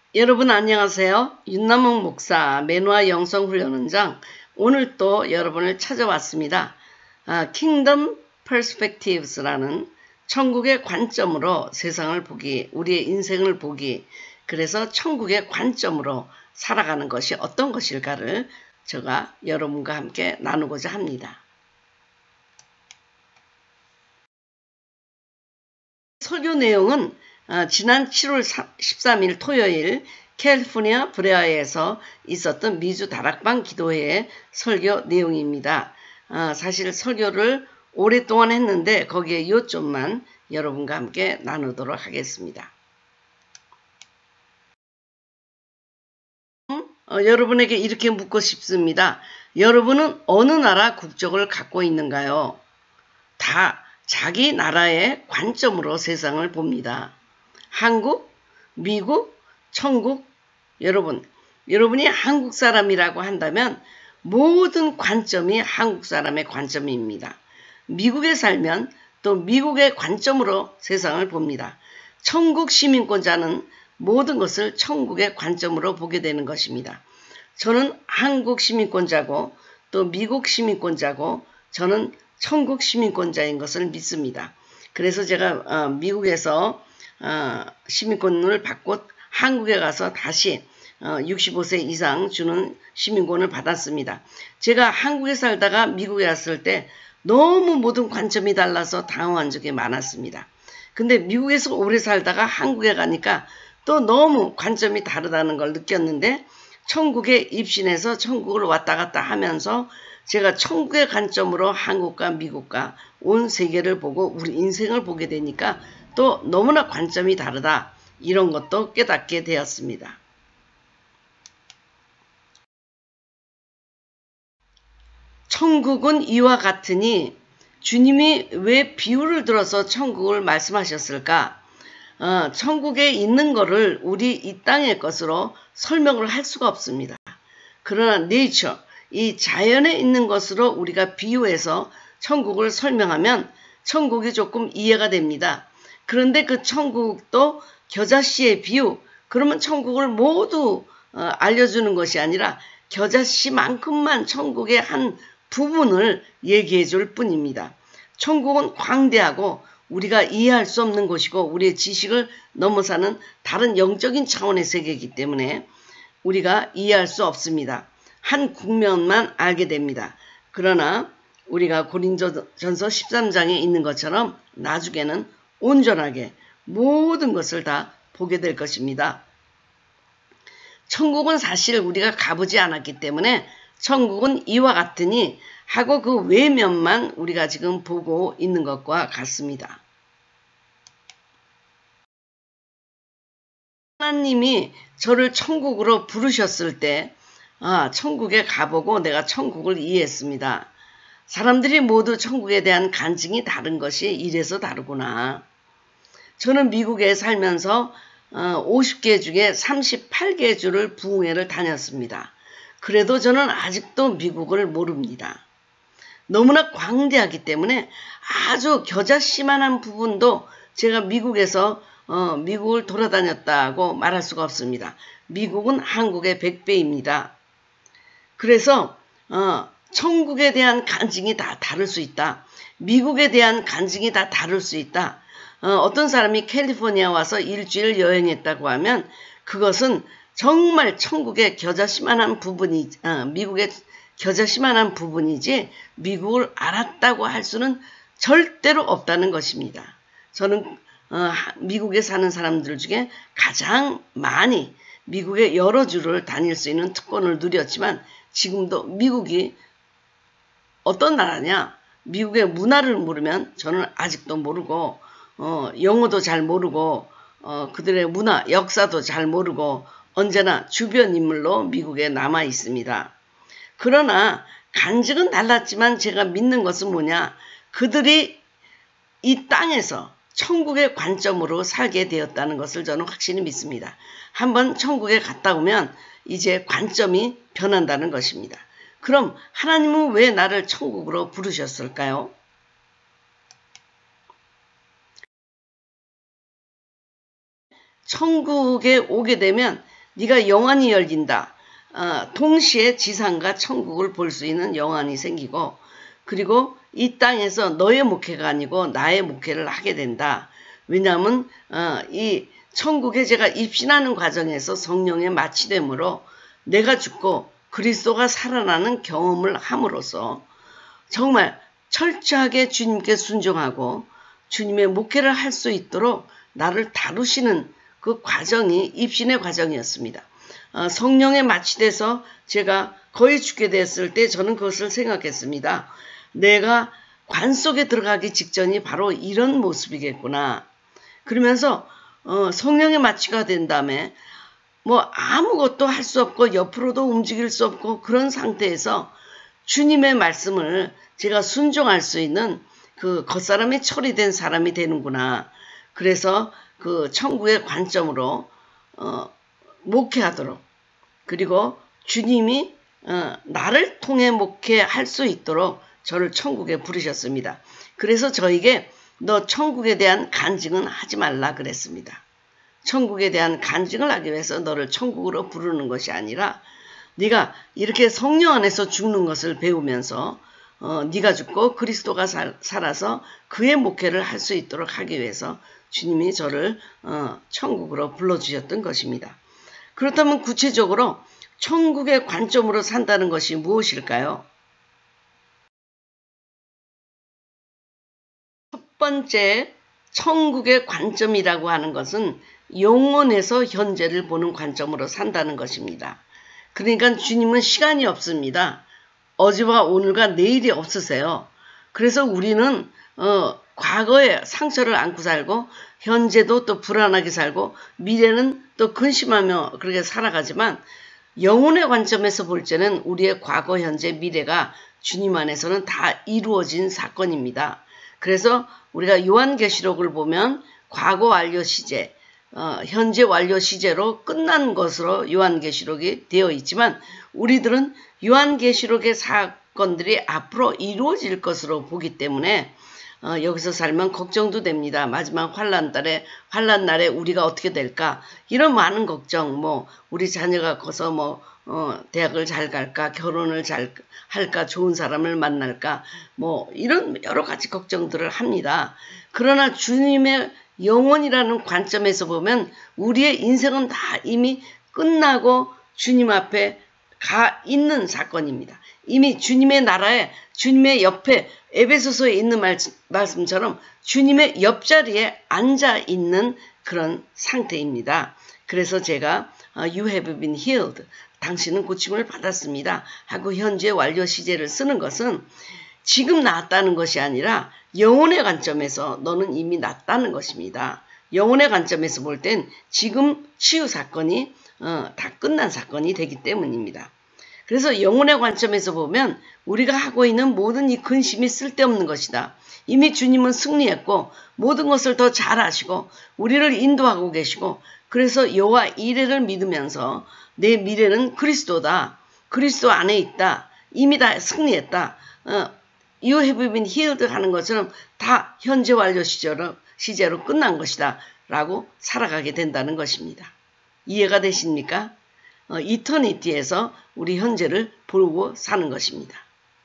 여러분 안녕하세요. 윤남홍 목사 매누아 영성훈련원장, 오늘 또 여러분을 찾아왔습니다. Kingdom Perspectives라는 천국의 관점으로 세상을 보기, 우리의 인생을 보기, 그래서 천국의 관점으로 살아가는 것이 어떤 것일까를 제가 여러분과 함께 나누고자 합니다. 설교 내용은 지난 7월 13일 토요일 캘리포니아 브레아에서 있었던 미주 다락방 기도회의 설교 내용입니다. 사실 설교를 오랫동안 했는데 거기에 요점만 여러분과 함께 나누도록 하겠습니다. 여러분에게 이렇게 묻고 싶습니다. 여러분은 어느 나라 국적을 갖고 있는가요? 다 자기 나라의 관점으로 세상을 봅니다. 한국, 미국, 천국. 여러분이 한국 사람이라고 한다면 모든 관점이 한국 사람의 관점입니다. 미국에 살면 또 미국의 관점으로 세상을 봅니다. 천국 시민권자는 모든 것을 천국의 관점으로 보게 되는 것입니다. 저는 한국 시민권자고 또 미국 시민권자고 저는 천국 시민권자인 것을 믿습니다. 그래서 제가 미국에서 시민권을 받고 한국에 가서 다시 65세 이상 주는 시민권을 받았습니다. 제가 한국에 살다가 미국에 왔을 때 너무 모든 관점이 달라서 당황한 적이 많았습니다. 근데 미국에서 오래 살다가 한국에 가니까 또 너무 관점이 다르다는 걸 느꼈는데, 천국에 입신해서 천국을 왔다 갔다 하면서 제가 천국의 관점으로 한국과 미국과 온 세계를 보고 우리 인생을 보게 되니까 또 너무나 관점이 다르다, 이런 것도 깨닫게 되었습니다. 천국은 이와 같으니, 주님이 왜 비유를 들어서 천국을 말씀하셨을까? 천국에 있는 것을 우리 이 땅의 것으로 설명을 할 수가 없습니다. 그러나 네이처, 이 자연에 있는 것으로 우리가 비유해서 천국을 설명하면 천국이 조금 이해가 됩니다. 그런데 그 천국도 겨자씨의 비유, 그러면 천국을 모두 알려주는 것이 아니라 겨자씨만큼만 천국의 한 부분을 얘기해 줄 뿐입니다. 천국은 광대하고 우리가 이해할 수 없는 곳이고 우리의 지식을 넘어서는 다른 영적인 차원의 세계이기 때문에 우리가 이해할 수 없습니다. 한 국면만 알게 됩니다. 그러나 우리가 고린도전서 13장에 있는 것처럼 나중에는 온전하게 모든 것을 다 보게 될 것입니다. 천국은 사실 우리가 가보지 않았기 때문에 천국은 이와 같으니 하고 그 외면만 우리가 지금 보고 있는 것과 같습니다. 하나님이 저를 천국으로 부르셨을 때 천국에 가보고 내가 천국을 이해했습니다. 사람들이 모두 천국에 대한 간증이 다른 것이 이래서 다르구나. 저는 미국에 살면서 50개 중에 38개 주를 부흥회를 다녔습니다. 그래도 저는 아직도 미국을 모릅니다. 너무나 광대하기 때문에 아주 겨자씨만한 부분도 제가 미국에서 미국을 돌아다녔다고 말할 수가 없습니다. 미국은 한국의 100배입니다. 그래서 천국에 대한 간증이 다 다를 수 있다. 미국에 대한 간증이 다 다를 수 있다. 어떤 사람이 캘리포니아 와서 일주일 여행했다고 하면 그것은 정말 천국의 겨자씨만한 부분이 미국의 겨자씨만한 부분이지 미국을 알았다고 할 수는 절대로 없다는 것입니다. 저는 미국에 사는 사람들 중에 가장 많이 미국의 여러 주를 다닐 수 있는 특권을 누렸지만 지금도 미국이 어떤 나라냐, 미국의 문화를 모르면 저는 아직도 모르고 영어도 잘 모르고 그들의 문화, 역사도 잘 모르고 언제나 주변 인물로 미국에 남아 있습니다. 그러나 간증은 달랐지만 제가 믿는 것은 뭐냐, 그들이 이 땅에서 천국의 관점으로 살게 되었다는 것을 저는 확실히 믿습니다. 한번 천국에 갔다 오면 이제 관점이 변한다는 것입니다. 그럼 하나님은 왜 나를 천국으로 부르셨을까요? 천국에 오게 되면 네가 영안이 열린다. 동시에 지상과 천국을 볼 수 있는 영안이 생기고, 그리고 이 땅에서 너의 목회가 아니고 나의 목회를 하게 된다. 왜냐하면 이 천국에 제가 입신하는 과정에서 성령의 마취됨으로 내가 죽고 그리스도가 살아나는 경험을 함으로써 정말 철저하게 주님께 순종하고 주님의 목회를 할 수 있도록 나를 다루시는 그 과정이 입신의 과정이었습니다. 성령에 마취돼서 제가 거의 죽게 됐을 때 저는 그것을 생각했습니다. 내가 관 속에 들어가기 직전이 바로 이런 모습이겠구나. 그러면서 성령의 마취가 된 다음에 뭐 아무것도 할 수 없고 옆으로도 움직일 수 없고 그런 상태에서 주님의 말씀을 제가 순종할 수 있는 그 겉사람이 처리된 사람이 되는구나. 그래서 그 천국의 관점으로 목회하도록, 그리고 주님이 나를 통해 목회할 수 있도록 저를 천국에 부르셨습니다. 그래서 저에게 너 천국에 대한 간증은 하지 말라 그랬습니다. 천국에 대한 간증을 하기 위해서 너를 천국으로 부르는 것이 아니라 네가 이렇게 성령 안에서 죽는 것을 배우면서 네가 죽고 그리스도가 살아서 그의 목회를 할 수 있도록 하기 위해서 주님이 저를 천국으로 불러주셨던 것입니다. 그렇다면 구체적으로 천국의 관점으로 산다는 것이 무엇일까요? 첫 번째, 천국의 관점이라고 하는 것은 영원에서 현재를 보는 관점으로 산다는 것입니다. 그러니까 주님은 시간이 없습니다. 어제와 오늘과 내일이 없으세요. 그래서 우리는 과거에 상처를 안고 살고 현재도 또 불안하게 살고 미래는 또 근심하며 그렇게 살아가지만 영혼의 관점에서 볼 때는 우리의 과거, 현재, 미래가 주님 안에서는 다 이루어진 사건입니다. 그래서 우리가 요한계시록을 보면 과거 완료 시제, 현재 완료 시제로 끝난 것으로 요한계시록이 되어 있지만 우리들은 요한계시록의 사건들이 앞으로 이루어질 것으로 보기 때문에 여기서 살면 걱정도 됩니다. 마지막 환난 날에 우리가 어떻게 될까? 이런 많은 걱정, 우리 자녀가 커서 대학을 잘 갈까? 결혼을 잘 할까? 좋은 사람을 만날까? 이런 여러 가지 걱정들을 합니다. 그러나 주님의 영혼이라는 관점에서 보면 우리의 인생은 다 이미 끝나고 주님 앞에 가 있는 사건입니다. 이미 주님의 나라에 주님의 옆에 에베소서에 있는 말씀처럼 주님의 옆자리에 앉아 있는 그런 상태입니다. 그래서 제가 You have been healed. 당신은 고침을 받았습니다. 하고 현재 완료 시제를 쓰는 것은 지금 낫다는 것이 아니라 영혼의 관점에서 너는 이미 낫다는 것입니다. 영혼의 관점에서 볼 땐 지금 치유 사건이 다 끝난 사건이 되기 때문입니다. 그래서 영혼의 관점에서 보면 우리가 하고 있는 모든 이 근심이 쓸데없는 것이다. 이미 주님은 승리했고 모든 것을 더 잘 아시고 우리를 인도하고 계시고 그래서 여호와 이레를 믿으면서 내 미래는 그리스도다. 그리스도 안에 있다. 이미 다 승리했다. You have been healed 하는 것처럼 다 현재 완료 시제로 끝난 것이다. 라고 살아가게 된다는 것입니다. 이해가 되십니까? 이터니티에서 우리 현재를 보고 사는 것입니다.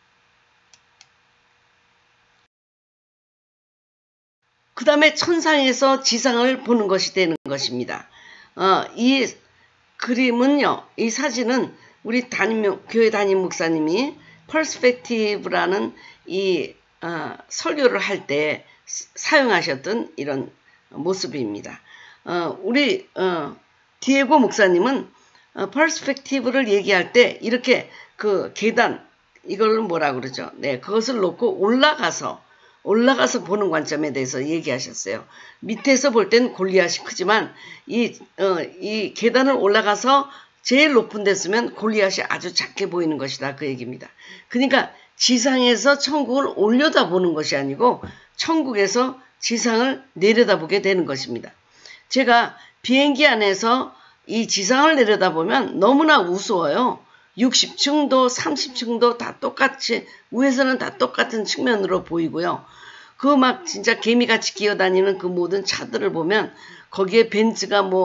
그 다음에 천상에서 지상을 보는 것이 되는 것입니다. 이 그림은요, 이 사진은 우리 교회 담임 목사님이 퍼스펙티브라는 이 설교를 할 때 사용하셨던 이런 모습입니다. 우리 디에고 목사님은 퍼스펙티브를 얘기할 때 이렇게 그 계단, 이걸 뭐라 그러죠? 네, 그것을 놓고 올라가서 보는 관점에 대해서 얘기하셨어요. 밑에서 볼 땐 골리앗이 크지만 이 계단을 올라가서 제일 높은 데 쓰면 골리앗이 아주 작게 보이는 것이다. 그 얘기입니다. 그러니까 지상에서 천국을 올려다 보는 것이 아니고 천국에서 지상을 내려다보게 되는 것입니다. 제가 비행기 안에서 이 지상을 내려다보면 너무나 우스워요. 60층도 30층도 다 똑같이 위에서는 다 똑같은 측면으로 보이고요. 그 막 진짜 개미같이 기어다니는 그 모든 차들을 보면 거기에 벤츠가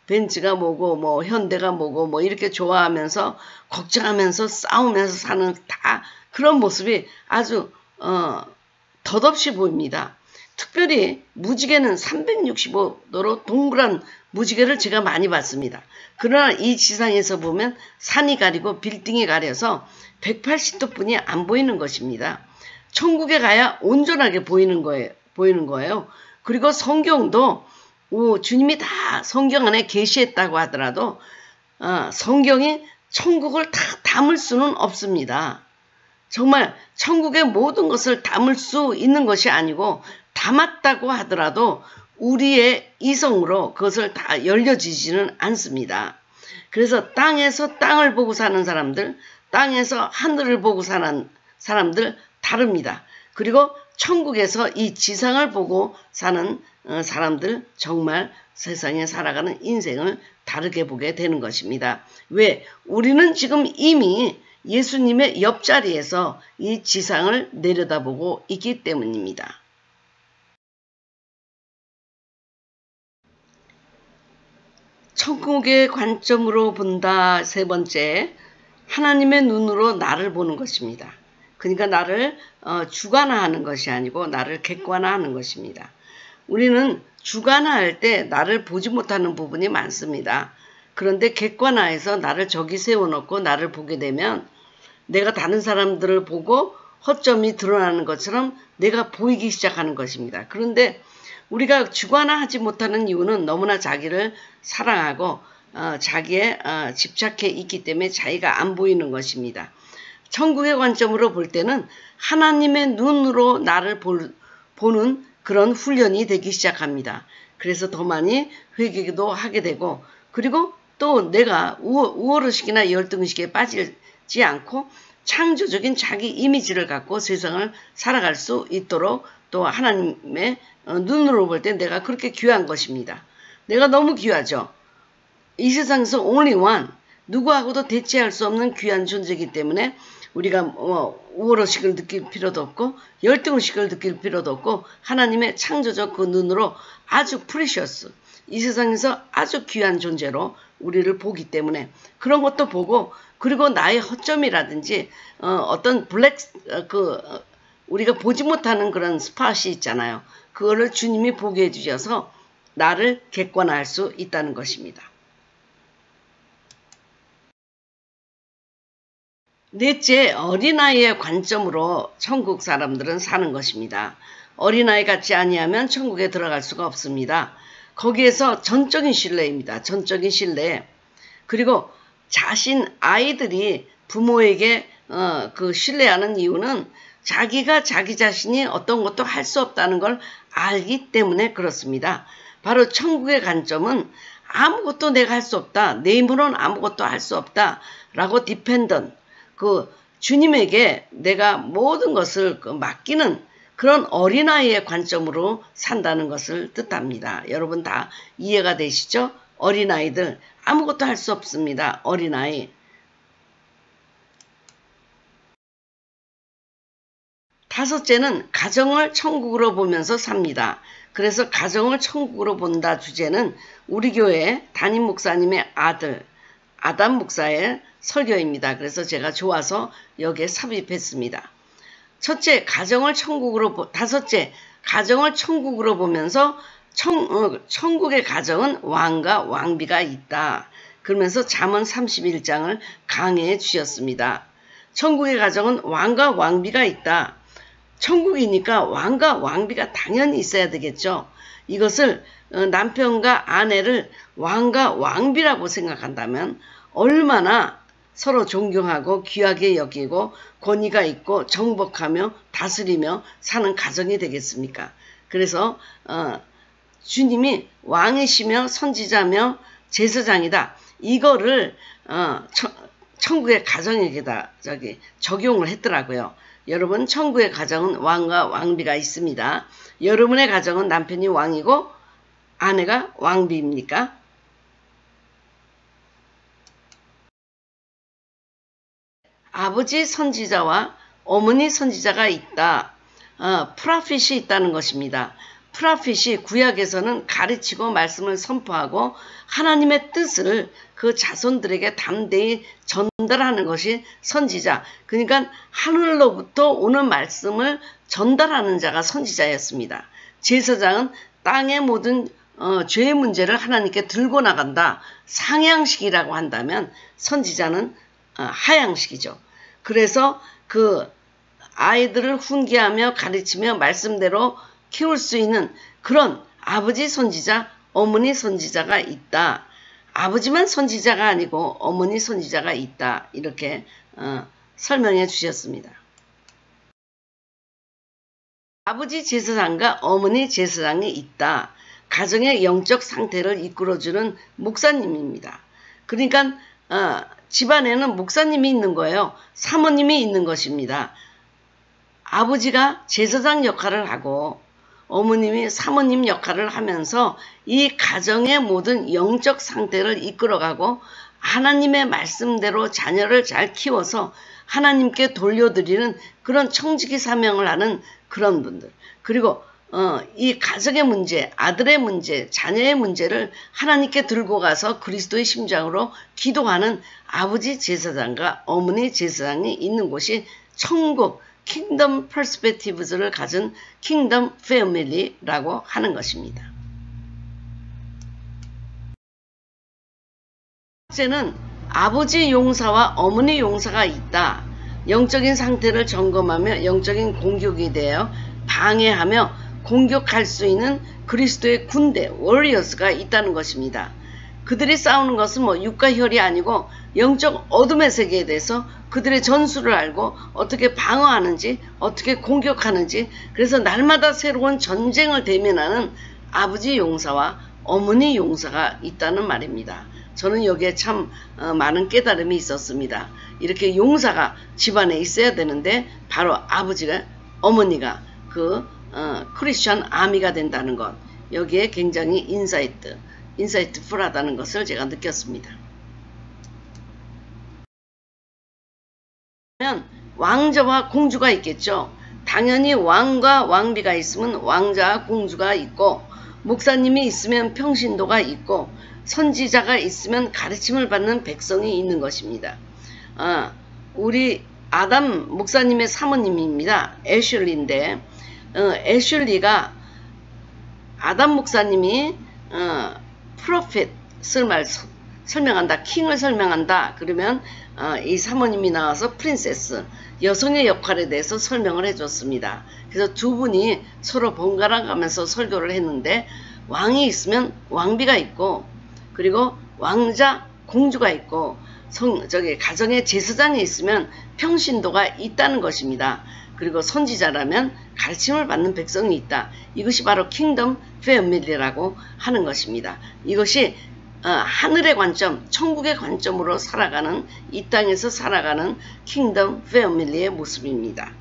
벤츠가 뭐고 뭐 현대가 뭐고 뭐 이렇게 좋아하면서 걱정하면서 싸우면서 사는 다 그런 모습이 아주 덧없이 보입니다. 특별히 무지개는 365도로 동그란 무지개를 제가 많이 봤습니다. 그러나 이 지상에서 보면 산이 가리고 빌딩이 가려서 180도 뿐이 안 보이는 것입니다. 천국에 가야 온전하게 보이는 거예요. 그리고 성경도 주님이 다 성경 안에 계시했다고 하더라도 성경이 천국을 다 담을 수는 없습니다. 정말 천국의 모든 것을 담을 수 있는 것이 아니고 담았다고 하더라도 우리의 이성으로 그것을 다 열려지지는 않습니다. 그래서 땅에서 땅을 보고 사는 사람들, 땅에서 하늘을 보고 사는 사람들 다릅니다. 그리고 천국에서 이 지상을 보고 사는 사람들 정말 세상에 살아가는 인생을 다르게 보게 되는 것입니다. 왜? 우리는 지금 이미 예수님의 옆자리에서 이 지상을 내려다보고 있기 때문입니다. 천국의 관점으로 본다. 세 번째, 하나님의 눈으로 나를 보는 것입니다. 그러니까 나를 주관화하는 것이 아니고 나를 객관화하는 것입니다. 우리는 주관화할 때 나를 보지 못하는 부분이 많습니다. 그런데 객관화해서 나를 저기 세워놓고 나를 보게 되면 내가 다른 사람들을 보고 허점이 드러나는 것처럼 내가 보이기 시작하는 것입니다. 그런데 우리가 주관화하지 못하는 이유는 너무나 자기를 사랑하고 자기에 집착해 있기 때문에 자기가 안 보이는 것입니다. 천국의 관점으로 볼 때는 하나님의 눈으로 나를 보는 그런 훈련이 되기 시작합니다. 그래서 더 많이 회개도 하게 되고 그리고 또 내가 우월의식이나 열등의식에 빠지지 않고 창조적인 자기 이미지를 갖고 세상을 살아갈 수 있도록 또 하나님의 눈으로 볼 때 내가 그렇게 귀한 것입니다. 내가 너무 귀하죠. 이 세상에서 only one, 누구하고도 대체할 수 없는 귀한 존재이기 때문에 우리가 우월의식을 느낄 필요도 없고 열등의식을 느낄 필요도 없고 하나님의 창조적 그 눈으로 아주 프리셔스, 이 세상에서 아주 귀한 존재로 우리를 보기 때문에 그런 것도 보고 그리고 나의 허점이라든지 어떤 우리가 보지 못하는 그런 스팟이 있잖아요. 그거를 주님이 보게 해주셔서 나를 객관화할 수 있다는 것입니다. 넷째, 어린아이의 관점으로 천국 사람들은 사는 것입니다. 어린아이 같지 아니하면 천국에 들어갈 수가 없습니다. 거기에서 전적인 신뢰입니다. 전적인 신뢰. 그리고 아이들이 부모에게 그 신뢰하는 이유는 자기가 자기 자신이 어떤 것도 할 수 없다는 걸 알기 때문에 그렇습니다. 바로 천국의 관점은 아무것도 내가 할 수 없다. 내 힘으로는 아무것도 할 수 없다. 라고 디펜던, 주님에게 내가 모든 것을 맡기는 그런 어린아이의 관점으로 산다는 것을 뜻합니다. 여러분 다 이해가 되시죠? 어린아이들 아무것도 할 수 없습니다. 어린아이. 다섯째는 가정을 천국으로 보면서 삽니다. 그래서 가정을 천국으로 본다 주제는 우리 교회 담임 목사님의 아들 아담 목사의 설교입니다. 그래서 제가 좋아서 여기에 삽입했습니다. 첫째, 다섯째, 가정을 천국으로 보면서 천국의 가정은 왕과 왕비가 있다. 그러면서 잠언 31장을 강해해 주셨습니다. 천국의 가정은 왕과 왕비가 있다. 천국이니까 왕과 왕비가 당연히 있어야 되겠죠. 이것을 남편과 아내를 왕과 왕비라고 생각한다면 얼마나 서로 존경하고 귀하게 여기고 권위가 있고 정복하며 다스리며 사는 가정이 되겠습니까? 그래서 주님이 왕이시며 선지자며 제사장이다. 이거를 천국의 가정에게다 적용을 했더라고요. 여러분, 천국의 가정은 왕과 왕비가 있습니다. 여러분의 가정은 남편이 왕이고 아내가 왕비입니까? 아버지 선지자와 어머니 선지자가 있다. 프라핏이 있다는 것입니다. 프라핏이 구약에서는 가르치고 말씀을 선포하고 하나님의 뜻을 그 자손들에게 담대히 전달하는 것이 선지자. 그러니까 하늘로부터 오는 말씀을 전달하는 자가 선지자였습니다. 제사장은 땅의 모든 죄의 문제를 하나님께 들고 나간다. 상향식이라고 한다면 선지자는 하향식이죠. 그래서 그 아이들을 훈계하며 가르치며 말씀대로 키울 수 있는 그런 아버지 선지자, 어머니 선지자가 있다. 아버지만 선지자가 아니고 어머니 선지자가 있다. 이렇게 설명해 주셨습니다. 아버지 제사장과 어머니 제사장이 있다. 가정의 영적 상태를 이끌어주는 목사님입니다. 그러니까 집안에는 목사님이 있는 거예요. 사모님이 있는 것입니다. 아버지가 제사장 역할을 하고 어머님이 사모님 역할을 하면서 이 가정의 모든 영적 상태를 이끌어가고 하나님의 말씀대로 자녀를 잘 키워서 하나님께 돌려드리는 그런 청지기 사명을 하는 그런 분들. 그리고 이 가정의 문제, 아들의 문제, 자녀의 문제를 하나님께 들고 가서 그리스도의 심장으로 기도하는 아버지 제사장과 어머니 제사장이 있는 곳이 천국, 킹덤 퍼스페티브즈를 가진 킹덤 패밀리라고 하는 것입니다. 첫째는 아버지 용사와 어머니 용사가 있다. 영적인 상태를 점검하며 영적인 공격에 대하여 방해하며 공격할 수 있는 그리스도의 군대, 워리어스가 있다는 것입니다. 그들이 싸우는 것은 육과 혈이 아니고 영적 어둠의 세계에 대해서 그들의 전술을 알고 어떻게 방어하는지, 어떻게 공격하는지, 그래서 날마다 새로운 전쟁을 대면하는 아버지 용사와 어머니 용사가 있다는 말입니다. 저는 여기에 참 많은 깨달음이 있었습니다. 이렇게 용사가 집안에 있어야 되는데 바로 아버지가, 어머니가 그 크리스천 아미가 된다는 것, 여기에 굉장히 인사이트풀하다는 것을 제가 느꼈습니다. 왕자와 공주가 있겠죠. 당연히 왕과 왕비가 있으면 왕자와 공주가 있고, 목사님이 있으면 평신도가 있고, 선지자가 있으면 가르침을 받는 백성이 있는 것입니다. 우리 아담 목사님의 사모님입니다. 애슐리인데 애슐리가 아담 목사님이 프로핏을 설명한다, 킹을 설명한다. 그러면 이 사모님이 나와서 프린세스, 여성의 역할에 대해서 설명을 해줬습니다. 그래서 두 분이 서로 번갈아 가면서 설교를 했는데, 왕이 있으면 왕비가 있고, 그리고 왕자, 공주가 있고, 가정의 제사장이 있으면 평신도가 있다는 것입니다. 그리고 선지자라면 가르침을 받는 백성이 있다. 이것이 바로 킹덤 패밀리라고 하는 것입니다. 이것이 하늘의 관점, 천국의 관점으로 살아가는, 이 땅에서 살아가는 킹덤 패밀리의 모습입니다.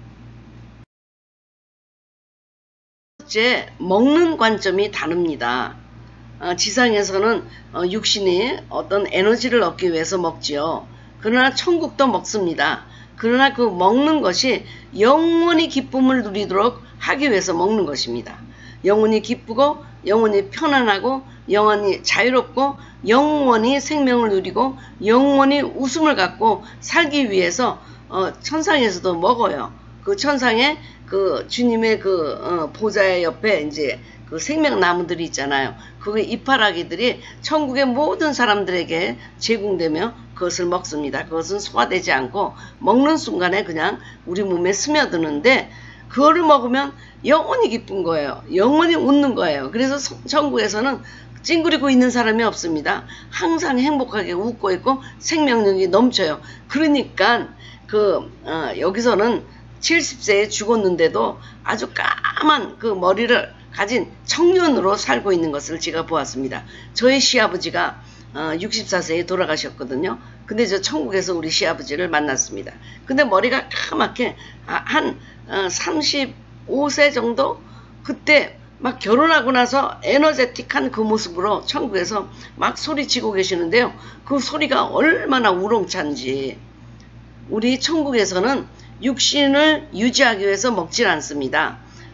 첫째, 먹는 관점이 다릅니다. 지상에서는 육신이 어떤 에너지를 얻기 위해서 먹지요. 그러나 천국도 먹습니다. 그러나 그 먹는 것이 영원히 기쁨을 누리도록 하기 위해서 먹는 것입니다. 영원히 기쁘고, 영원히 편안하고, 영원히 자유롭고, 영원히 생명을 누리고, 영원히 웃음을 갖고 살기 위해서 천상에서도 먹어요. 그 천상에 그 주님의 그 보좌의 옆에 이제 그 생명나무들이 있잖아요. 그 이파라기들이 천국의 모든 사람들에게 제공되며 그것을 먹습니다. 그것은 소화되지 않고 먹는 순간에 그냥 우리 몸에 스며드는데, 그거를 먹으면 영원히 기쁜 거예요. 영원히 웃는 거예요. 그래서 천국에서는 찡그리고 있는 사람이 없습니다. 항상 행복하게 웃고 있고 생명력이 넘쳐요. 그러니까 여기서는 70세에 죽었는데도 아주 까만 그 머리를 가진 청년으로 살고 있는 것을 제가 보았습니다. 저의 시아버지가 64세에 돌아가셨거든요. 근데 저 천국에서 우리 시아버지를 만났습니다. 근데 머리가 까맣게 한 35세 정도? 그때 막 결혼하고 나서 에너제틱한 그 모습으로 천국에서 막 소리치고 계시는데요. 그 소리가 얼마나 우렁찬지. 우리 천국에서는 육신을 유지하기 위해서 먹질 않습니다.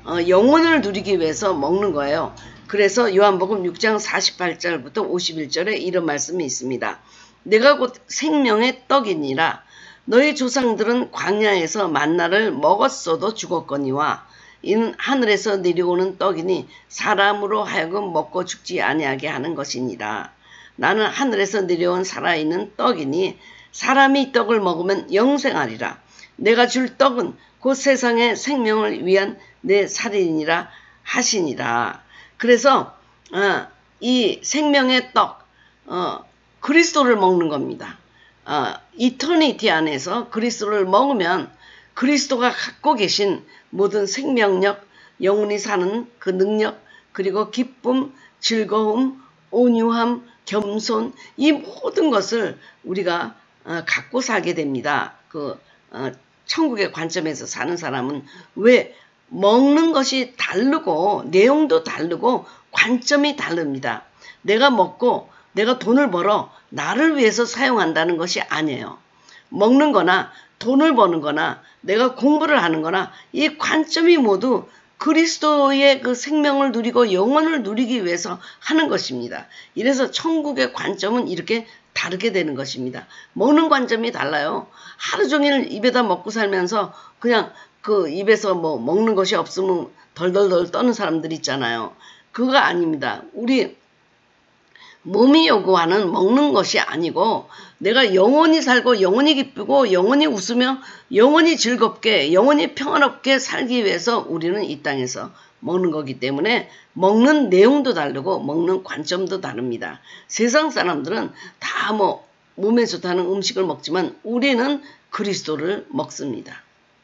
영혼을 누리기 위해서 먹는 거예요. 그래서 요한복음 6장 48절부터 51절에 이런 말씀이 있습니다. 내가 곧 생명의 떡이니라. 너희 조상들은 광야에서 만나를 먹었어도 죽었거니와 이는 하늘에서 내려오는 떡이니 사람으로 하여금 먹고 죽지 아니하게 하는 것이니라. 나는 하늘에서 내려온 살아있는 떡이니 사람이 이 떡을 먹으면 영생하리라. 내가 줄 떡은 곧 세상의 생명을 위한 내 살이니라 하시니라. 그래서 이 생명의 떡, 그리스도를 먹는 겁니다. 이터니티 안에서 그리스도를 먹으면 그리스도가 갖고 계신 모든 생명력, 영원히 사는 그 능력, 그리고 기쁨, 즐거움, 온유함, 겸손, 이 모든 것을 우리가 갖고 살게 됩니다. 천국의 관점에서 사는 사람은 왜 먹는 것이 다르고 내용도 다르고 관점이 다릅니다. 내가 먹고 내가 돈을 벌어 나를 위해서 사용한다는 것이 아니에요. 먹는 거나 돈을 버는 거나 내가 공부를 하는 거나 이 관점이 모두 그리스도의 그 생명을 누리고 영혼을 누리기 위해서 하는 것입니다. 이래서 천국의 관점은 이렇게 다르게 되는 것입니다. 먹는 관점이 달라요. 하루 종일 입에다 먹고 살면서 그냥 그 입에서 뭐 먹는 것이 없으면 덜덜덜 떠는 사람들 있잖아요. 그거 아닙니다. 우리 몸이 요구하는 먹는 것이 아니고 내가 영원히 살고 영원히 기쁘고 영원히 웃으며 영원히 즐겁게 영원히 평안롭게 살기 위해서 우리는 이 땅에서 먹는 거기 때문에 먹는 내용도 다르고 먹는 관점도 다릅니다. 세상 사람들은 다 뭐 몸에 좋다는 음식을 먹지만 우리는 그리스도를 먹습니다.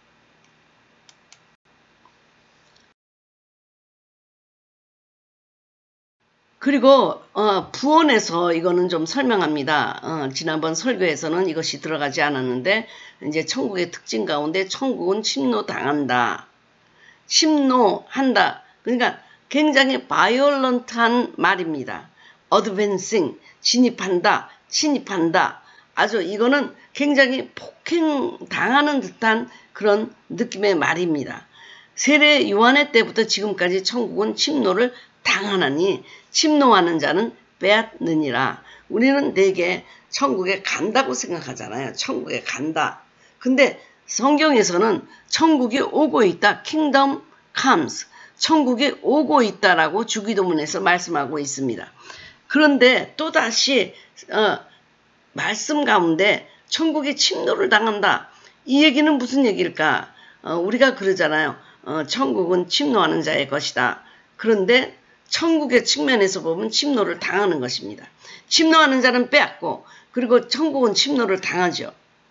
그리고 부원에서 이거는 좀 설명합니다. 지난번 설교에서는 이것이 들어가지 않았는데 이제 천국의 특징 가운데 천국은 침노당한다. 침노한다. 그러니까 굉장히 바이올런트한 말입니다. 어드밴싱, 진입한다, 침입한다. 아주 이거는 굉장히 폭행당하는 듯한 그런 느낌의 말입니다. 세례 요한의 때부터 지금까지 천국은 침노를 당하나니 침노하는 자는 빼앗느니라. 우리는 되게 천국에 간다고 생각하잖아요. 천국에 간다. 근데 성경에서는 천국이 오고 있다. Kingdom comes. 천국이 오고 있다라고 주기도문에서 말씀하고 있습니다. 그런데 또다시 말씀 가운데 천국이 침노를 당한다. 이 얘기는 무슨 얘기일까? 우리가 그러잖아요. 천국은 침노하는 자의 것이다. 그런데 천국의 측면에서 보면 침노를 당하는 것입니다. 침노하는 자는 빼앗고 그리고 천국은 침노를 당하죠.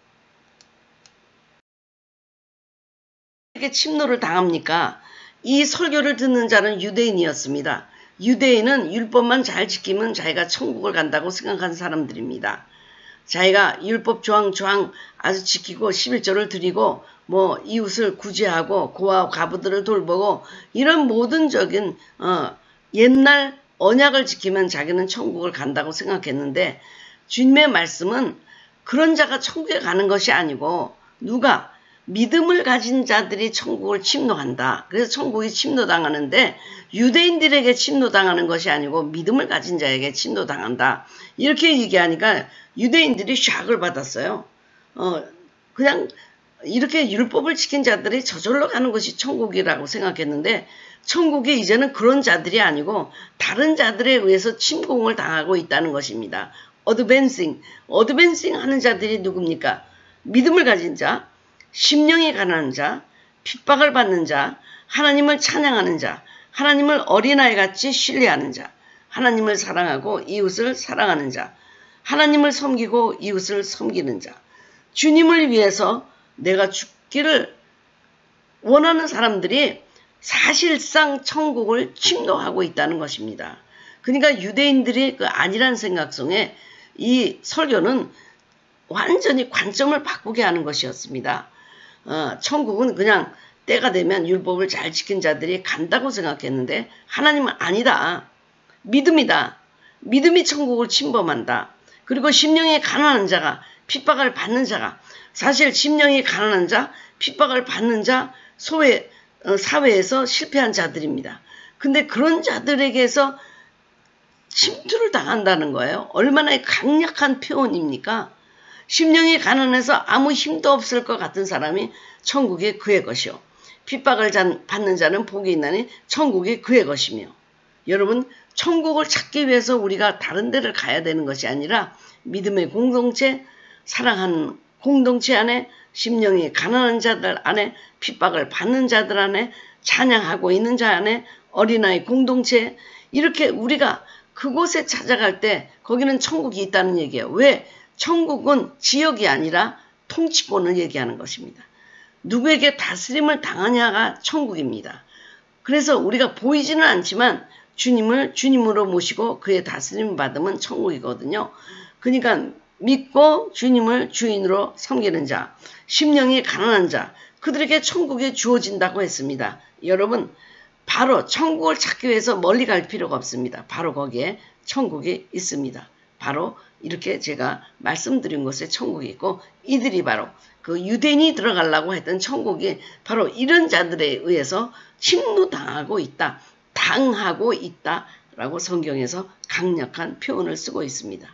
어떻게 침노를 당합니까? 이 설교를 듣는 자는 유대인이었습니다. 유대인은 율법만 잘 지키면 자기가 천국을 간다고 생각한 사람들입니다. 자기가 율법 조항 아주 지키고 11조를 드리고 뭐 이웃을 구제하고 고아와 과부들을 돌보고 이런 모든적인 옛날 언약을 지키면 자기는 천국을 간다고 생각했는데 주님의 말씀은 그런 자가 천국에 가는 것이 아니고 누가 믿음을 가진 자들이 천국을 침노한다. 그래서 천국이 침노당하는데 유대인들에게 침노당하는 것이 아니고 믿음을 가진 자에게 침노당한다. 이렇게 얘기하니까 유대인들이 샥을 받았어요. 그냥 이렇게 율법을 지킨 자들이 저절로 가는 것이 천국이라고 생각했는데 천국이 이제는 그런 자들이 아니고 다른 자들에 의해서 침공을 당하고 있다는 것입니다. 어드밴싱 하는 자들이 누굽니까? 믿음을 가진 자, 심령이 가난한 자, 핍박을 받는 자, 하나님을 찬양하는 자, 하나님을 어린아이같이 신뢰하는 자, 하나님을 사랑하고 이웃을 사랑하는 자, 하나님을 섬기고 이웃을 섬기는 자, 주님을 위해서 내가 죽기를 원하는 사람들이 사실상 천국을 침노하고 있다는 것입니다. 그러니까 유대인들이 그 아니란 생각 속에 이 설교는 완전히 관점을 바꾸게 하는 것이었습니다. 천국은 그냥 때가 되면 율법을 잘 지킨 자들이 간다고 생각했는데 하나님은 아니다. 믿음이다. 믿음이 천국을 침범한다. 그리고 심령이 가난한 자가 핍박을 받는 자가 사실 심령이 가난한 자, 핍박을 받는 자, 소외 사회에서 실패한 자들입니다. 근데 그런 자들에게서 침투를 당한다는 거예요. 얼마나 강력한 표현입니까? 심령이 가난해서 아무 힘도 없을 것 같은 사람이 천국이 그의 것이요. 핍박을 받는 자는 복이 있나니 천국이 그의 것이며. 여러분, 천국을 찾기 위해서 우리가 다른 데를 가야 되는 것이 아니라 믿음의 공동체, 사랑하는 공동체 안에, 심령이 가난한 자들 안에, 핍박을 받는 자들 안에, 찬양하고 있는 자 안에, 어린아이 공동체, 이렇게 우리가 그곳에 찾아갈 때 거기는 천국이 있다는 얘기예요. 왜? 천국은 지역이 아니라 통치권을 얘기하는 것입니다. 누구에게 다스림을 당하냐가 천국입니다. 그래서 우리가 보이지는 않지만 주님을 주님으로 모시고 그의 다스림을 받으면 천국이거든요. 그러니까 믿고 주님을 주인으로 섬기는 자, 심령이 가난한 자, 그들에게 천국이 주어진다고 했습니다. 여러분, 바로 천국을 찾기 위해서 멀리 갈 필요가 없습니다. 바로 거기에 천국이 있습니다. 바로 이렇게 제가 말씀드린 곳에 천국이 있고, 이들이 바로 그 유대인이 들어가려고 했던 천국이 바로 이런 자들에 의해서 침노당하고 있다, 당하고 있다라고 성경에서 강력한 표현을 쓰고 있습니다.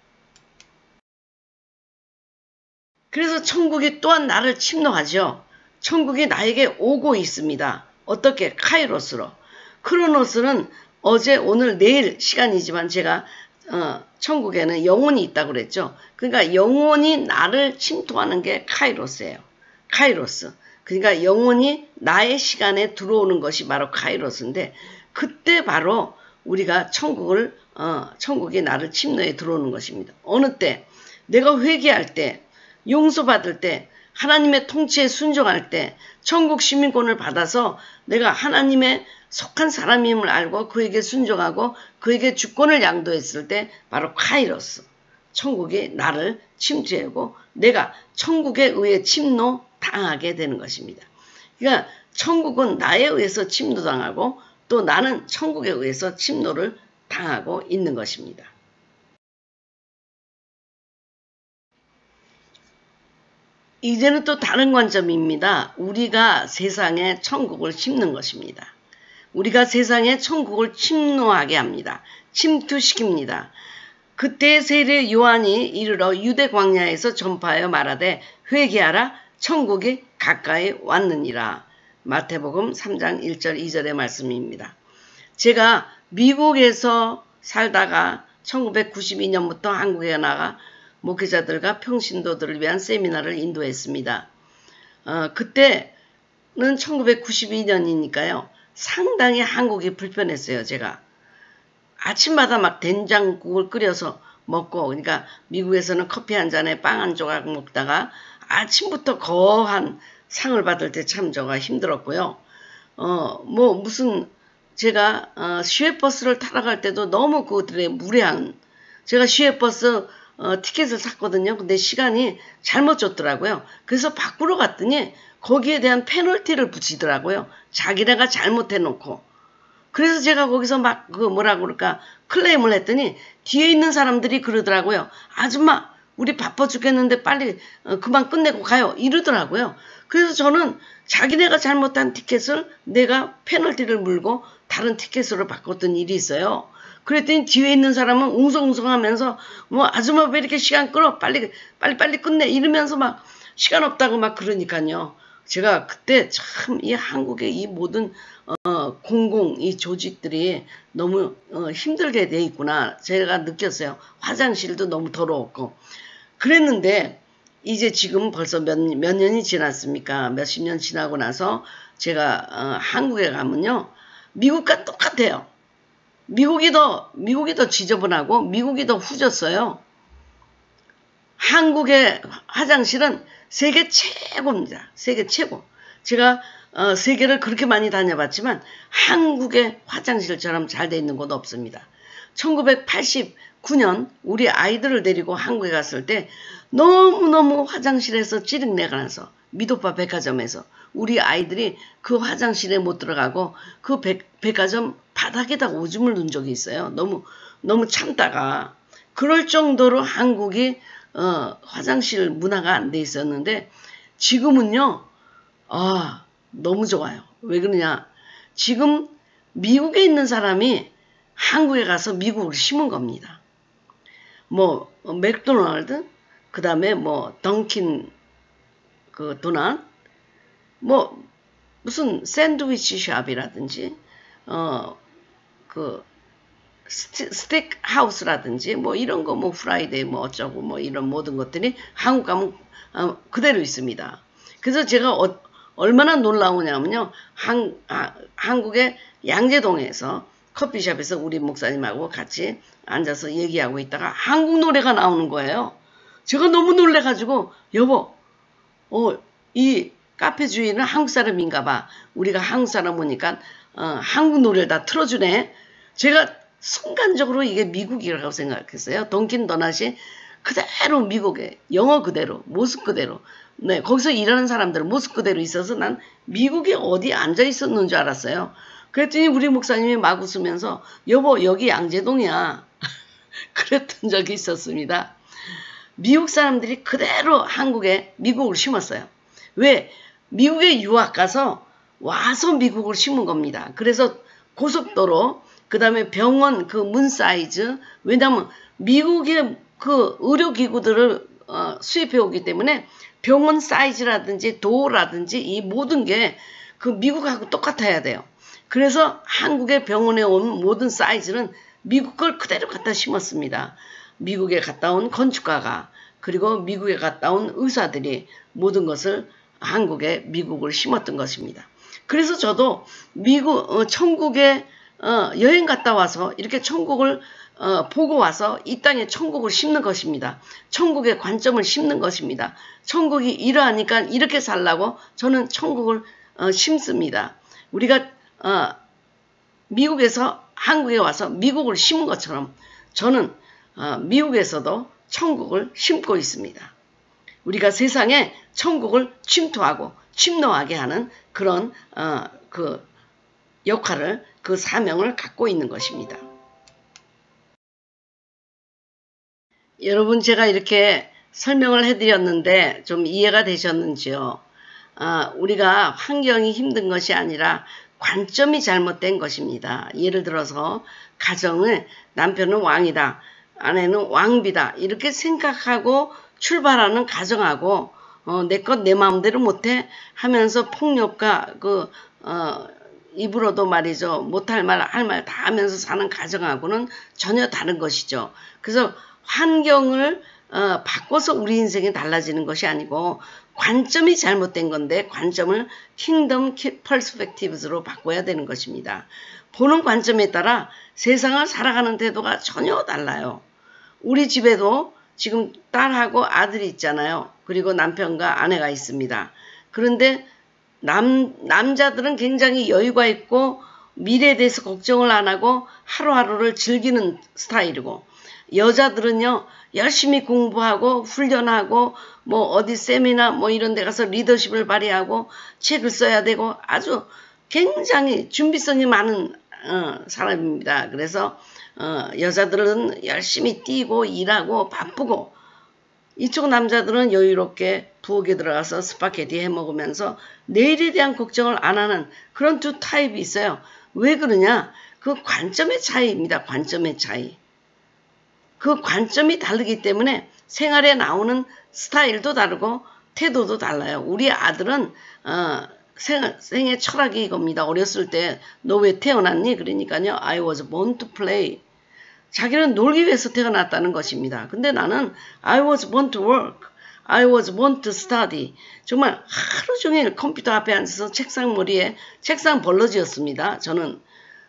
그래서 천국이 또한 나를 침노하죠. 천국이 나에게 오고 있습니다. 어떻게? 카이로스로. 크로노스는 어제, 오늘, 내일 시간이지만 제가 천국에는 영혼이 있다고 그랬죠. 그러니까 영혼이 나를 침투하는 게 카이로스예요. 카이로스. 그러니까 영혼이 나의 시간에 들어오는 것이 바로 카이로스인데, 그때 바로 우리가 천국이 나를 침노에 들어오는 것입니다. 어느 때? 내가 회개할 때, 용서받을 때, 하나님의 통치에 순종할 때, 천국 시민권을 받아서 내가 하나님의 속한 사람임을 알고 그에게 순종하고 그에게 주권을 양도했을 때 바로 카이로스, 천국이 나를 침투하고 내가 천국에 의해 침노 당하게 되는 것입니다. 그러니까 천국은 나에 의해서 침노당하고 또 나는 천국에 의해서 침노를 당하고 있는 것입니다. 이제는 또 다른 관점입니다. 우리가 세상에 천국을 심는 것입니다. 우리가 세상에 천국을 침노하게 합니다. 침투시킵니다. 그때 세례 요한이 이르러 유대 광야에서 전파하여 말하되 회개하라 천국이 가까이 왔느니라. 마태복음 3장 1절 2절의 말씀입니다. 제가 미국에서 살다가 1992년부터 한국에 나가 목회자들과 평신도들을 위한 세미나를 인도했습니다. 그때는 1992년이니까요. 상당히 한국이 불편했어요. 제가 아침마다 막 된장국을 끓여서 먹고, 그러니까 미국에서는 커피 한 잔에 빵 한 조각 먹다가 아침부터 거한 상을 받을 때 참 저가 힘들었고요. 제가 시외버스를 타러 갈 때도 너무 그들의 무례한, 제가 시외버스 티켓을 샀거든요. 근데 시간이 잘못 줬더라고요. 그래서 바꾸러 갔더니 거기에 대한 페널티를 붙이더라고요. 자기네가 잘못해놓고. 그래서 제가 거기서 막 클레임을 했더니 뒤에 있는 사람들이 그러더라고요. 아줌마, 우리 바빠 죽겠는데 빨리 그만 끝내고 가요. 이러더라고요. 그래서 저는 자기네가 잘못한 티켓을 내가 페널티를 물고 다른 티켓으로 바꿨던 일이 있어요. 그랬더니 뒤에 있는 사람은 웅성웅성하면서 아줌마 왜 이렇게 시간 끌어? 빨리 끝내. 이러면서 막 시간 없다고 막 그러니까요. 제가 그때 참 이 한국의 이 모든 이 조직들이 너무 힘들게 돼 있구나. 제가 느꼈어요. 화장실도 너무 더러웠고. 그랬는데 이제 지금 벌써 몇 년이 지났습니까? 몇십 년 지나고 나서 제가 한국에 가면요. 미국과 똑같아요. 미국이 더 지저분하고 미국이 더 후졌어요. 한국의 화장실은 세계 최고입니다. 세계 최고. 제가 세계를 그렇게 많이 다녀봤지만 한국의 화장실처럼 잘 돼 있는 곳 없습니다. 1989년 우리 아이들을 데리고 한국에 갔을 때 너무너무 화장실에서 찌릉내가 나서 미도파 백화점에서 우리 아이들이 그 화장실에 못 들어가고 그 백화점 바닥에다 오줌을 넣은 적이 있어요. 너무 참다가. 그럴 정도로 한국이 화장실 문화가 안 돼 있었는데 지금은요. 너무 좋아요. 왜 그러냐? 지금 미국에 있는 사람이 한국에 가서 미국을 심은 겁니다. 뭐 맥도날드, 그 다음에 뭐 던킨 그 도넛, 뭐 무슨 샌드위치 샵이라든지 그 스테이크 하우스라든지 뭐 이런 거 뭐 프라이데이 뭐 어쩌고 뭐 이런 모든 것들이 한국 가면 그대로 있습니다. 그래서 제가 얼마나 놀라우냐면요. 한국의 양재동에서 커피숍에서 우리 목사님하고 같이 앉아서 얘기하고 있다가 한국 노래가 나오는 거예요. 제가 너무 놀래가지고 여보 이 카페 주인은 한국 사람인가 봐. 우리가 한국 사람 오니까 한국 노래를 다 틀어주네. 제가 순간적으로 이게 미국이라고 생각했어요. 던킨 도넛이 그대로 미국에 영어 그대로 모습 그대로 네 거기서 일하는 사람들 모습 그대로 있어서 난 미국에 어디 앉아 있었는 줄 알았어요. 그랬더니 우리 목사님이 막 웃으면서 여보 여기 양재동이야. 그랬던 적이 있었습니다. 미국 사람들이 그대로 한국에 미국을 심었어요. 왜? 미국에 유학 가서 와서 미국을 심은 겁니다. 그래서 고속도로 그 다음에 병원 그 문 사이즈 왜냐하면 미국의 그 의료기구들을 수입해 오기 때문에 병원 사이즈라든지 도어라든지 이 모든 게 그 미국하고 똑같아야 돼요. 그래서 한국의 병원에 온 모든 사이즈는 미국 걸 그대로 갖다 심었습니다. 미국에 갔다 온 건축가가 그리고 미국에 갔다 온 의사들이 모든 것을 한국에 미국을 심었던 것입니다. 그래서 저도 천국에 여행 갔다 와서 이렇게 천국을 보고 와서 이 땅에 천국을 심는 것입니다. 천국의 관점을 심는 것입니다. 천국이 이러하니까 이렇게 살라고 저는 천국을 심습니다. 우리가 미국에서 한국에 와서 미국을 심은 것처럼 저는 미국에서도 천국을 심고 있습니다. 우리가 세상에 천국을 침투하고 침노하게 하는 그런 그 역할을 그 사명을 갖고 있는 것입니다. 여러분 제가 이렇게 설명을 해드렸는데 좀 이해가 되셨는지요? 우리가 환경이 힘든 것이 아니라 관점이 잘못된 것입니다. 예를 들어서 가정을 남편은 왕이다. 아내는 왕비다. 이렇게 생각하고 출발하는 가정하고 내 것 내 마음대로 못해 하면서 폭력과 입으로도 말이죠. 못할 말 할 말 다 하면서 사는 가정하고는 전혀 다른 것이죠. 그래서 환경을 바꿔서 우리 인생이 달라지는 것이 아니고 관점이 잘못된 건데 관점을 킹덤 퍼스펙티브로 바꿔야 되는 것입니다. 보는 관점에 따라 세상을 살아가는 태도가 전혀 달라요. 우리 집에도 지금 딸하고 아들이 있잖아요. 그리고 남편과 아내가 있습니다. 그런데 남자들은 굉장히 여유가 있고 미래에 대해서 걱정을 안 하고 하루하루를 즐기는 스타일이고 여자들은요 열심히 공부하고 훈련하고 뭐 어디 세미나 뭐 이런 데 가서 리더십을 발휘하고 책을 써야 되고 아주 굉장히 준비성이 많은 사람입니다. 그래서 여자들은 열심히 뛰고 일하고 바쁘고 이쪽 남자들은 여유롭게 부엌에 들어가서 스파게티 해먹으면서 내일에 대한 걱정을 안 하는 그런 두 타입이 있어요. 왜 그러냐? 그 관점의 차이입니다. 관점의 차이. 그 관점이 다르기 때문에 생활에 나오는 스타일도 다르고 태도도 달라요. 우리 아들은 생애 철학이 이겁니다. 어렸을 때 너 왜 태어났니? 그러니까요. I was born to play. 자기는 놀기 위해서 태어났다는 것입니다. 근데 나는 I was born to work. I was born to study. 정말 하루 종일 컴퓨터 앞에 앉아서 책상 머리에 책상 벌러지였습니다. 저는.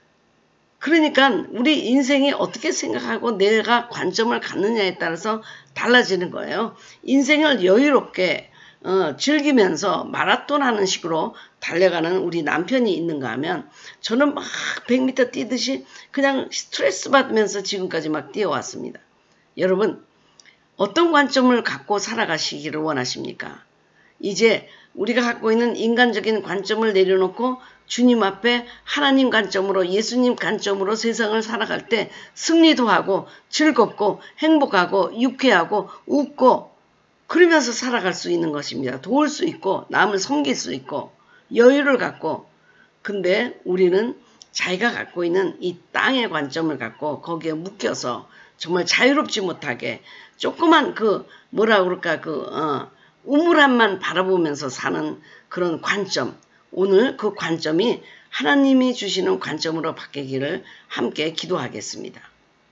그러니까 우리 인생이 어떻게 생각하고 내가 관점을 갖느냐에 따라서 달라지는 거예요. 인생을 여유롭게 즐기면서 마라톤 하는 식으로 달려가는 우리 남편이 있는가 하면 저는 막 100m 뛰듯이 그냥 스트레스 받으면서 지금까지 막 뛰어왔습니다. 여러분 어떤 관점을 갖고 살아가시기를 원하십니까? 이제 우리가 갖고 있는 인간적인 관점을 내려놓고 주님 앞에 하나님 관점으로 예수님 관점으로 세상을 살아갈 때 승리도 하고 즐겁고 행복하고 유쾌하고 웃고 그러면서 살아갈 수 있는 것입니다. 도울 수 있고 남을 섬길 수 있고 여유를 갖고 근데 우리는 자기가 갖고 있는 이 땅의 관점을 갖고 거기에 묶여서 정말 자유롭지 못하게 조그만 뭐라 그럴까 우물함만 바라보면서 사는 그런 관점, 오늘 그 관점이 하나님이 주시는 관점으로 바뀌기를 함께 기도하겠습니다.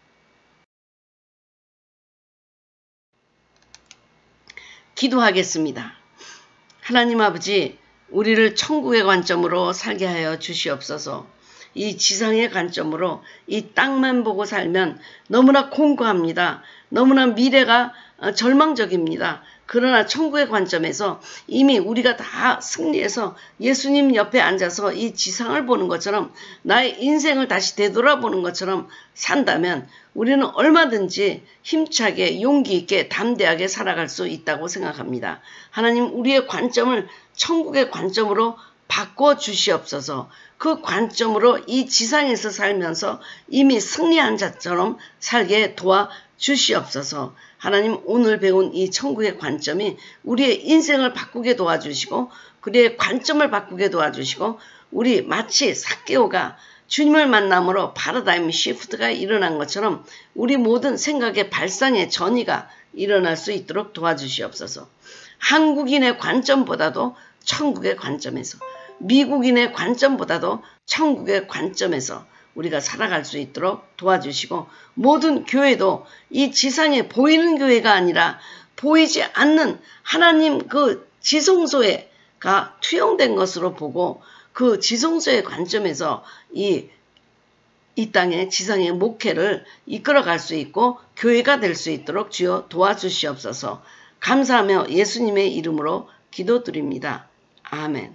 기도하겠습니다. 하나님 아버지, 우리를 천국의 관점으로 살게 하여 주시옵소서. 이 지상의 관점으로 이 땅만 보고 살면 너무나 공고합니다. 너무나 미래가 절망적입니다. 그러나 천국의 관점에서 이미 우리가 다 승리해서 예수님 옆에 앉아서 이 지상을 보는 것처럼 나의 인생을 다시 되돌아보는 것처럼 산다면 우리는 얼마든지 힘차게 용기 있게 담대하게 살아갈 수 있다고 생각합니다. 하나님, 우리의 관점을 천국의 관점으로 바꿔 주시옵소서. 그 관점으로 이 지상에서 살면서 이미 승리한 자처럼 살게 도와 주시옵소서. 하나님, 오늘 배운 이 천국의 관점이 우리의 인생을 바꾸게 도와주시고 그의 관점을 바꾸게 도와주시고 우리 마치 삭개오가 주님을 만남으로 파라다임 시프트가 일어난 것처럼 우리 모든 생각의 발상의 전이가 일어날 수 있도록 도와주시옵소서. 한국인의 관점보다도 천국의 관점에서, 미국인의 관점보다도 천국의 관점에서 우리가 살아갈 수 있도록 도와주시고 모든 교회도 이 지상에 보이는 교회가 아니라 보이지 않는 하나님 그 지성소에가 투영된 것으로 보고 그 지성소의 관점에서 이 땅의 지상의 목회를 이끌어갈 수 있고 교회가 될 수 있도록 주여 도와주시옵소서. 감사하며 예수님의 이름으로 기도드립니다. 아멘.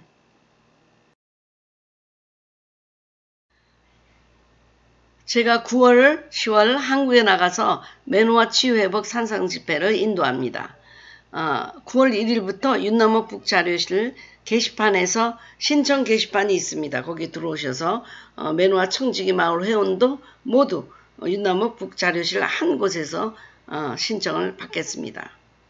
제가 9월, 10월 한국에 나가서 매노아 치유회복 산상집회를 인도합니다. 9월 1일부터 윤남옥 북자료실 게시판에서 신청 게시판이 있습니다. 거기 들어오셔서 매노아 청지기 마을 회원도 모두 윤남옥 북자료실 한 곳에서 신청을 받겠습니다.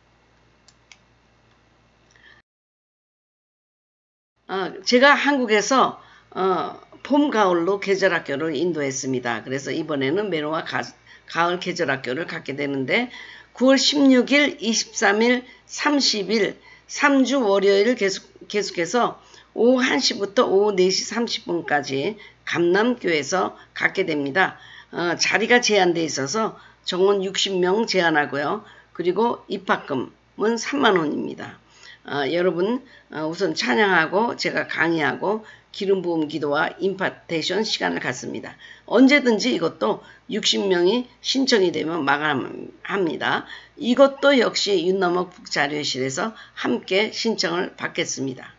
제가 한국에서 봄, 가을로 계절학교를 인도했습니다. 그래서 이번에는 매노아 가을 계절학교를 갖게 되는데 9월 16일, 23일, 30일 3주 월요일 계속해서 오후 1시부터 오후 4시 30분까지 감남교에서 갖게 됩니다. 자리가 제한되어 있어서 정원 60명 제한하고요. 그리고 입학금은 3만원입니다. 여러분 우선 찬양하고 제가 강의하고 기름부음 기도와 임파테이션 시간을 갖습니다. 언제든지 이것도 60명이 신청이 되면 마감합니다. 이것도 역시 윤남옥 북자료실에서 함께 신청을 받겠습니다.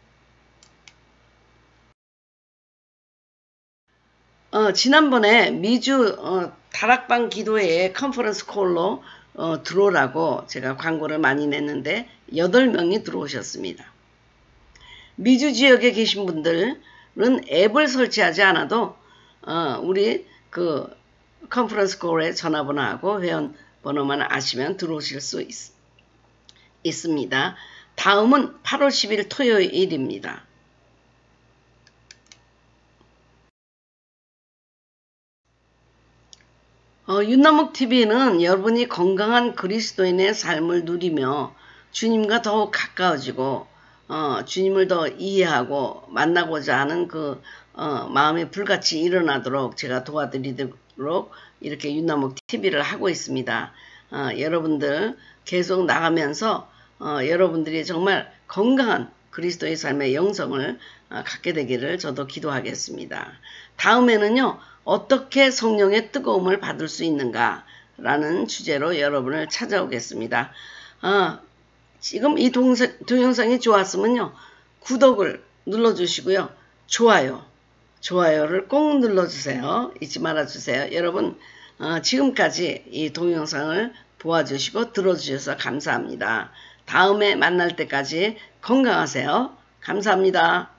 지난번에 미주 다락방 기도회에 컨퍼런스 콜로 들어오라고 제가 광고를 많이 냈는데 8명이 들어오셨습니다. 미주 지역에 계신 분들은 앱을 설치하지 않아도 우리 컨퍼런스 콜의 전화번호하고 회원 번호만 아시면 들어오실 수 있습니다. 다음은 8월 10일 토요일입니다. 윤남옥TV는 여러분이 건강한 그리스도인의 삶을 누리며 주님과 더욱 가까워지고 주님을 더 이해하고 만나고자 하는 마음이 불같이 일어나도록 제가 도와드리도록 이렇게 윤남옥TV를 하고 있습니다. 여러분들 계속 나가면서 여러분들이 정말 건강한 그리스도의 삶의 영성을 갖게 되기를 저도 기도하겠습니다. 다음에는요. 어떻게 성령의 뜨거움을 받을 수 있는가 라는 주제로 여러분을 찾아오겠습니다. 지금 이 동영상이 좋았으면요. 구독을 눌러주시고요. 좋아요를 꼭 눌러주세요. 잊지 말아주세요. 여러분 지금까지 이 동영상을 보아주시고 들어주셔서 감사합니다. 다음에 만날 때까지 건강하세요. 감사합니다.